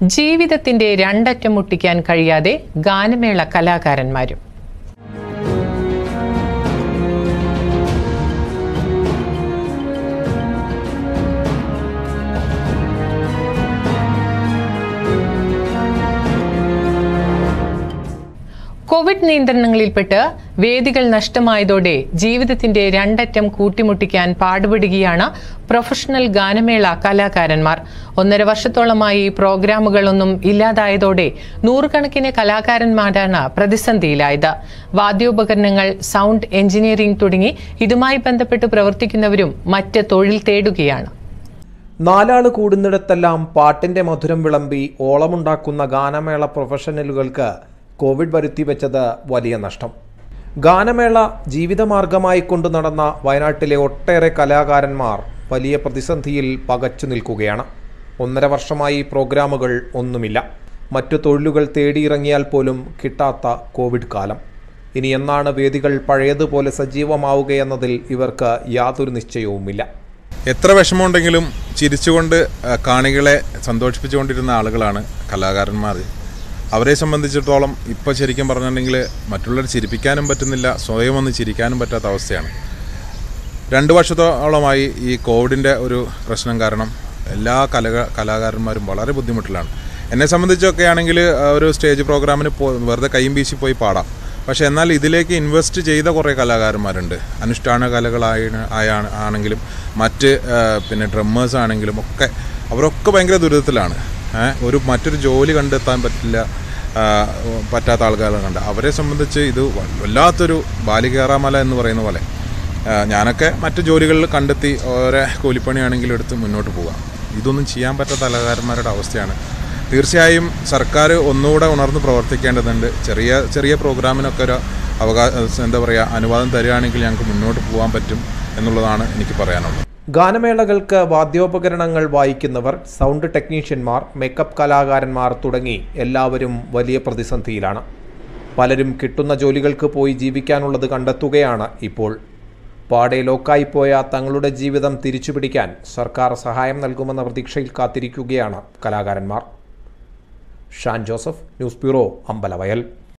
ജീവിതത്തിന്റെ രണ്ടറ്റം മുട്ടിക്കാൻ കഴിയാതെ ഗാനമേള കലാകാരന്മാരും. കോവിഡ് നിയന്ത്രണങ്ങളിൽപ്പെട്ട് വേദികൾ നഷ്ടമായതോടെ ജീവിതത്തിന്റെ രണ്ടറ്റം കൂട്ടിമുട്ടിക്കാൻ പാടുപെടുകയാണ് പ്രൊഫഷണൽ ഗാനമേള കലാകാരന്മാർ. 1.5 വർഷത്തോളമായി പ്രോഗ്രാമുകളൊന്നും ഇല്ലാതായതോടെ നൂറുകണക്കിന് കലാകാരന്മാരാണ് പ്രതിസന്ധിയിലായത്. വാദ്യോപകരണങ്ങൾ, സൗണ്ട് എഞ്ചിനീയറിംഗ് തുടങ്ങി ഇതുമായി ബന്ധപ്പെട്ട് പ്രവർത്തിക്കുന്നവരും മറ്റ് തൊഴിൽ തേടുകയാണ്. 4 ആള് കൂടുന്നിടത്തെല്ലാം പാട്ടിന്റെ മധുരം വിളമ്പി ഓളമുണ്ടാക്കുന്ന ഗാനമേള പ്രൊഫഷണലുകൾക്ക് കോവിഡ് വരുത്തിവെച്ചത് വലിയ നഷ്ടം. ഗാനമേള ജീവിതമാർഗമായി കൊണ്ടു നടന്ന വയനാട്ടിലെ ഒട്ടേറെ കലാകാരന്മാർ വലിയ പ്രതിസന്ധിയിൽ പകച്ചു നിൽക്കുകയാണ്. 1.5 വർഷമായി പ്രോഗ്രാമുകൾ ഒന്നുമില്ല. മറ്റു തൊഴിലുകൾ തേടിയിറങ്ങിയാൽ പോലും കിട്ടാത്ത കോവിഡ് കാലം. ഇനി എന്നാണ് വേദികൾ പഴയതുപോലെ സജീവമാവുകയെന്നതിൽ ഇവർക്ക് യാതൊരു നിശ്ചയവുമില്ല. എത്ര വിഷമമുണ്ടെങ്കിലും ചിരിച്ചുകൊണ്ട് കാണികളെ സന്തോഷിപ്പിച്ചുകൊണ്ടിരുന്ന ആളുകളാണ് കലാകാരന്മാർ. അവരെ സംബന്ധിച്ചിടത്തോളം ഇപ്പോൾ ശരിക്കും പറഞ്ഞിട്ടുണ്ടെങ്കിൽ മറ്റുള്ളവർ ചിരിപ്പിക്കാനും പറ്റുന്നില്ല, സ്വയം ഒന്ന് ചിരിക്കാനും പറ്റാത്ത അവസ്ഥയാണ്. 2 വർഷത്തോളമായി ഈ കോവിഡിൻ്റെ ഒരു പ്രശ്നം കാരണം എല്ലാ കലാകാരന്മാരും വളരെ ബുദ്ധിമുട്ടിലാണ്. എന്നെ സംബന്ധിച്ചൊക്കെ ആണെങ്കിൽ ഒരു സ്റ്റേജ് പ്രോഗ്രാമിന് വെറുതെ കൈയും വീശി പോയി പാടാം. പക്ഷേ എന്നാൽ ഇതിലേക്ക് ഇൻവെസ്റ്റ് ചെയ്ത കുറേ കലാകാരന്മാരുണ്ട്. അനുഷ്ഠാന ആണെങ്കിലും മറ്റ് ഡ്രമ്മേഴ്സ് ആണെങ്കിലും ഒക്കെ അവരൊക്കെ ഭയങ്കര ദുരിതത്തിലാണ്. മറ്റൊരു ജോലി കണ്ടെത്താൻ പറ്റാത്ത ആൾക്കാരുണ്ട്. അവരെ സംബന്ധിച്ച് ഇത് വല്ലാത്തൊരു ബാലികേറാമല എന്ന് പറയുന്ന പോലെ ഞാനൊക്കെ മറ്റു ജോലികളിൽ കണ്ടെത്തി ഓരോ കൂലിപ്പണിയാണെങ്കിലും എടുത്ത് മുന്നോട്ട് പോകാം. ഇതൊന്നും ചെയ്യാൻ പറ്റാത്ത കലാകാരന്മാരുടെ അവസ്ഥയാണ്. തീർച്ചയായും സർക്കാർ ഒന്നുകൂടെ ഉണർന്ന് പ്രവർത്തിക്കേണ്ടതുണ്ട്. ചെറിയ പ്രോഗ്രാമിനൊക്കെ ഒരു അനുവാദം തരികയാണെങ്കിൽ ഞങ്ങൾക്ക് മുന്നോട്ട് പോകാൻ പറ്റും എന്നുള്ളതാണ് എനിക്ക് പറയാനുള്ളത്. ഗാനമേളകൾക്ക് വാദ്യോപകരണങ്ങൾ വായിക്കുന്നവർ, സൗണ്ട് ടെക്നീഷ്യന്മാർ, മേക്കപ്പ് കലാകാരന്മാർ തുടങ്ങി എല്ലാവരും വലിയ പ്രതിസന്ധിയിലാണ്. പലരും കിട്ടുന്ന ജോലികൾക്ക് പോയി ജീവിക്കാനുള്ളത് കണ്ടെത്തുകയാണ് ഇപ്പോൾ. പാടെ ലോക്കായിപ്പോയ തങ്ങളുടെ ജീവിതം തിരിച്ചുപിടിക്കാൻ സർക്കാർ സഹായം നൽകുമെന്ന പ്രതീക്ഷയിൽ കാത്തിരിക്കുകയാണ് കലാകാരന്മാർ. Shan Joseph, news bureau, Ambalavayal.